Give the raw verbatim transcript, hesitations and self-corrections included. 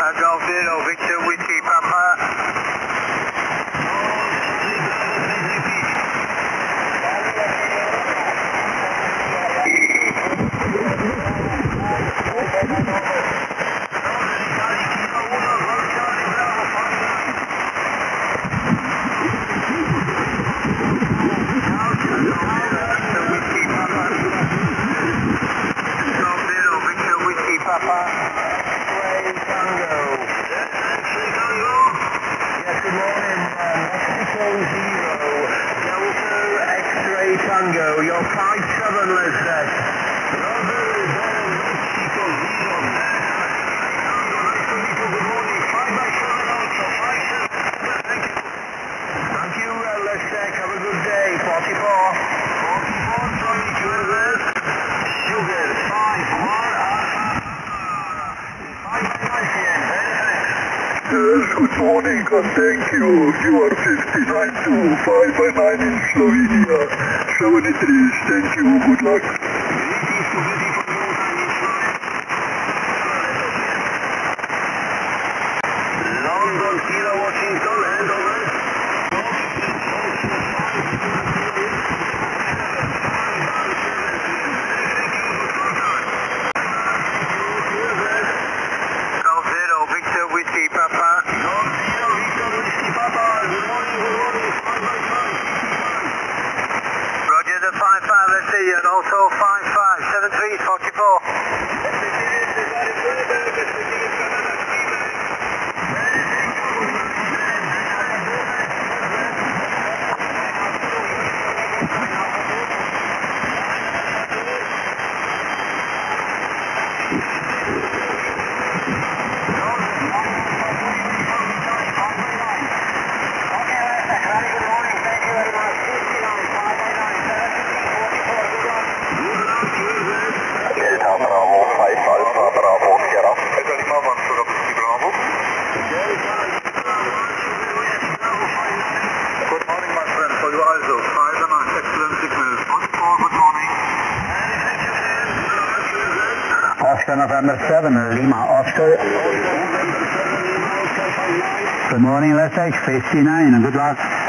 Golf Zero, Victor Whiskey Papa. Tango, you're five seven, let's say. Thank you, uh, let's say, have a good day, forty-four. forty-four, Tony Jewelers, Sugar, five one, five nine, Yes, good morning and thank you. You are fifty-nine to five by nine in Slovenia. seventy-three, thank you, good luck. London, Kilo, Washington, hand over. Golf Zero, Victor Whiskey Papa. Golf Zero, Victor Whiskey Papa. Good morning, good morning, five by five. Roger the five five, let's see you, and also five five, seven three, forty-four. Oscar November seven, Lima Oscar. Good morning, let's take fifty-nine and good luck.